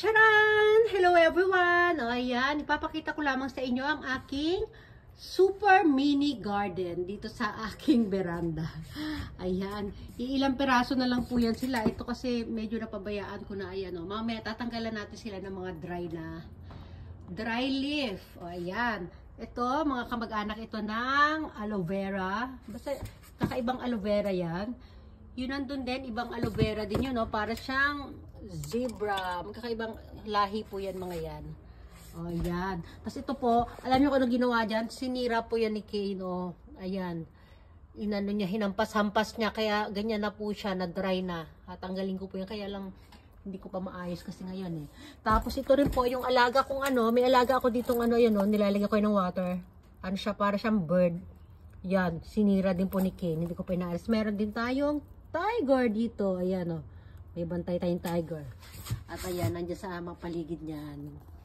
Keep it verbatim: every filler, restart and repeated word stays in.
Charan! Hello everyone! O ayan, ipapakita ko lamang sa inyo ang aking super mini garden dito sa aking veranda. Ayan, iilang peraso na lang po yan sila. Ito kasi medyo napabayaan ko na. Ayan o, mamaya tatanggalan natin sila ng mga dry na dry leaf. O ayan, ito mga kamag-anak ito ng aloe vera. Basta kakaibang aloe vera yan. Yun nandun din, ibang aloe vera din yun, no? Para siyang zebra. Magkakaibang lahi po yan mga yan. O, yan. Tapos ito po, alam niyo kung ano ginawa dyan? Sinira po yan ni Kane, o. Ayan. Inano niya, hinampas-hampas niya, kaya ganyan na po siya, na-dry na. At tanggalin ko po yan, kaya lang hindi ko pa maayos kasi ngayon eh. Tapos ito rin po, yung alaga kong ano, may alaga ako ditong ano, yun, no? Nilalagay ko ng water. Ano siya, para siyang bird. Yan, sinira din po ni Kane. Hindi ko pa inaayos. Meron din tayong tiger dito. Ayan o. May bantay tayong tiger. At ayan, nandiyan sa amang paligid niyan.